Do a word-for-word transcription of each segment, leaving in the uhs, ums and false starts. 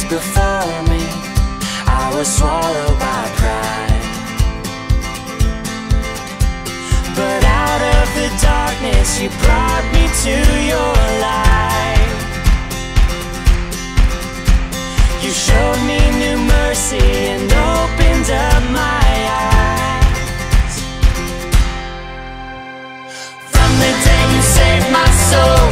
before me, I was swallowed by pride. But out of the darkness, you brought me to your light. You showed me new mercy and opened up my eyes. From the day you saved my soul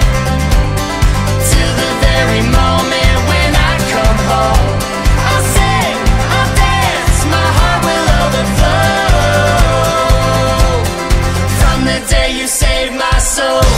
to the very moment when I come home, I'll sing, I'll dance, my heart will overflow. From the day you saved my soul.